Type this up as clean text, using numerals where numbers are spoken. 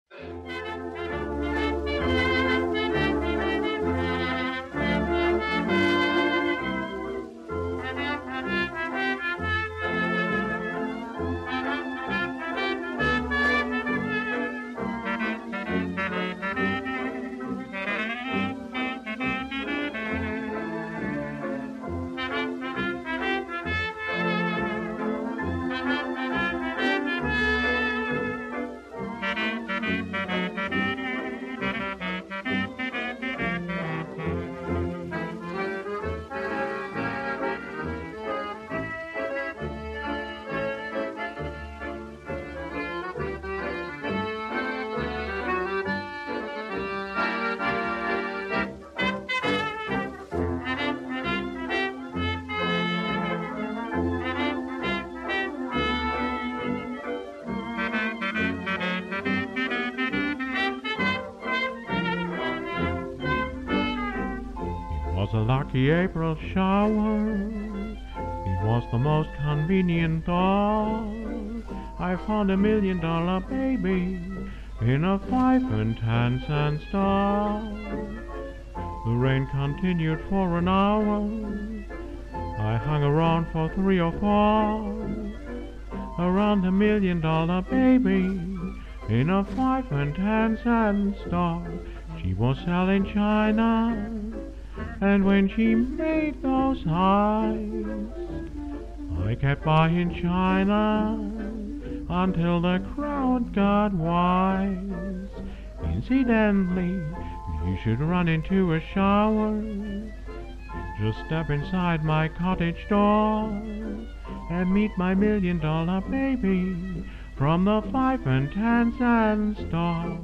Was a lucky April shower. It was the most convenient thought. I found $1,000,000 baby in a 5 and 10 cent store. The rain continued for an hour. I hung around for 3 or 4 around $1,000,000 baby in a 5 and 10 cent store. She was selling china. And when she made those eyes, I kept buying china until the crowd got wise. Incidentally, you should run into a shower. Just step inside my cottage door and meet my $1,000,000 baby from the 5 and 10 cent store.